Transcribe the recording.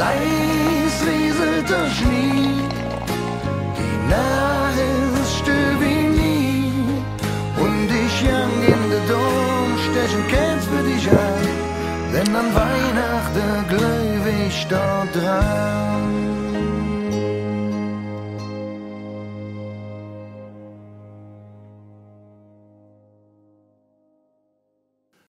Leis rieselt der Schnee, die Nacht ist still wie nie. Und ich jang in der Dom, stechen Kätz für dich an, denn an Weihnachten glaub ich dort dran.